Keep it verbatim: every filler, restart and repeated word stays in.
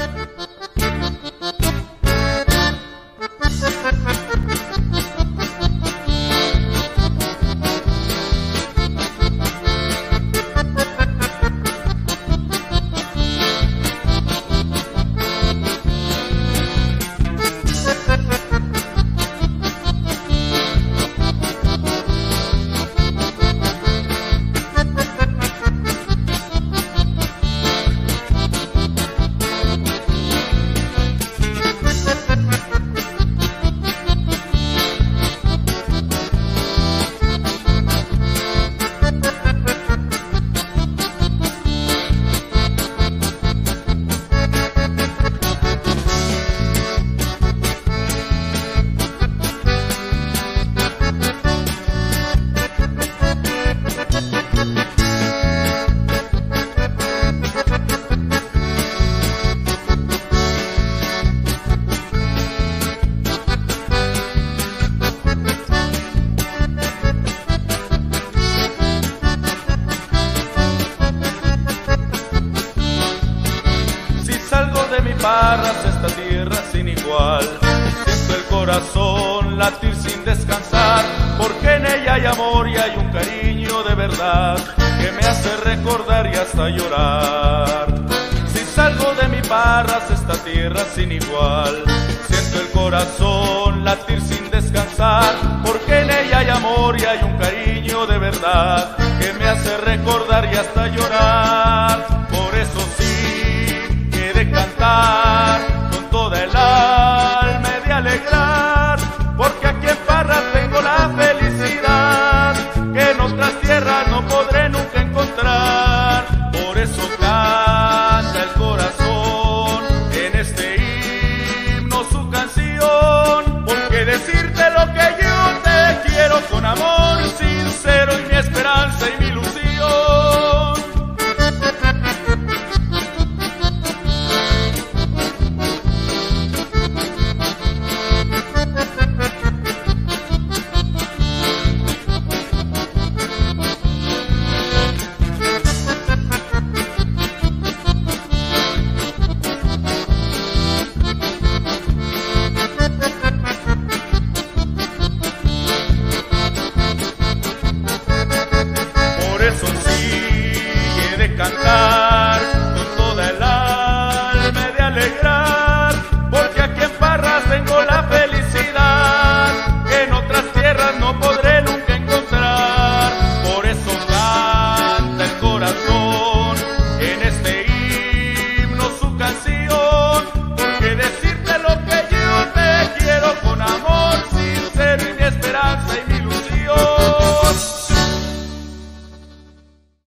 Parras, esta tierra sin igual. Siento el corazón latir sin descansar, porque en ella hay amor y hay un cariño de verdad que me hace recordar y hasta llorar. Si salgo de mi Parras, esta tierra sin igual. Siento el corazón latir sin descansar, porque en ella hay amor y hay un cariño de verdad que me hace recordar y hasta llorar. Por eso sí, he de cantar con toda el alma, he de alegrar, porque aquí en Parras tengo la felicidad que en otras tierras no podré nunca encontrar. Por eso canta el corazón en este himno su canción, porque decirte lo que yo te quiero con amor sincero y mi esperanza y mi ilusión. Cantar con toda el alma, he de alegrar, porque aquí en Parras tengo la felicidad que en otras tierras no podré nunca encontrar. Por eso canta el corazón en este himno su canción.